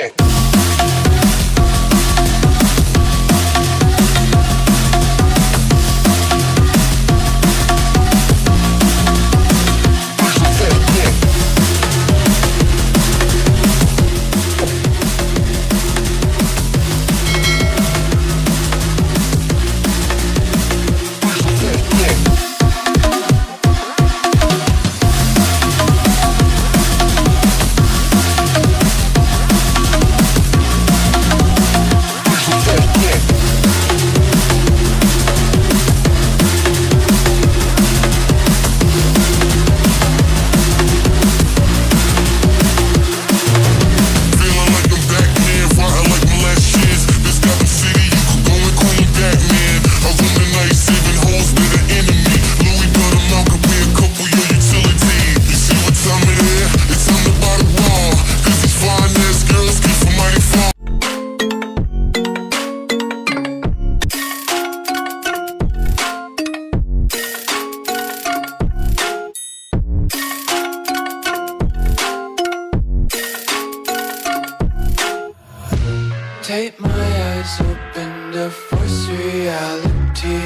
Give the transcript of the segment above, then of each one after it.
Take my eyes open to force reality.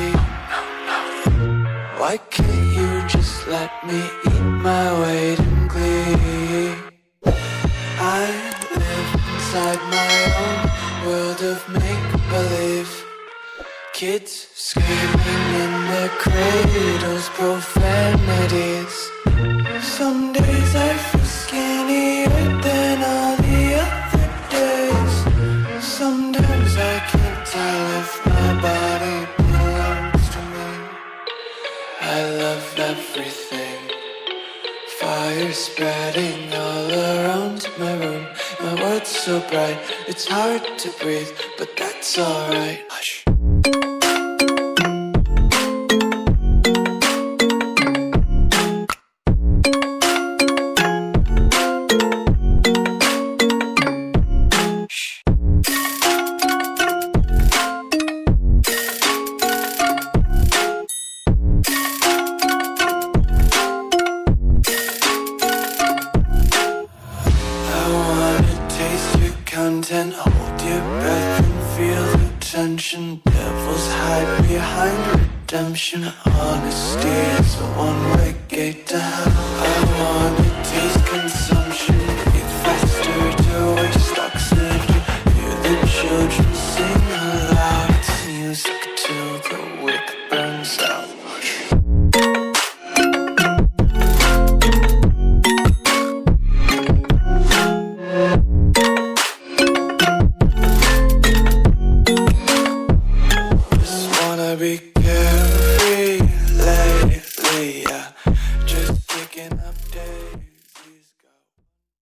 Why can't you just let me eat my weight in glee? I live inside my own world of make-believe. Kids screaming in their cradles, profanities. Some days I feel skinnier than all the other days. Sometimes I can't tell if my body belongs to me. I love everything. Fire spreading all around my room. My world's so bright, it's hard to breathe, but that's alright. Hush. Content, hold your breath and feel the tension. Devils hide behind redemption. Honesty is a one-way gate to hell. I wanna taste concern.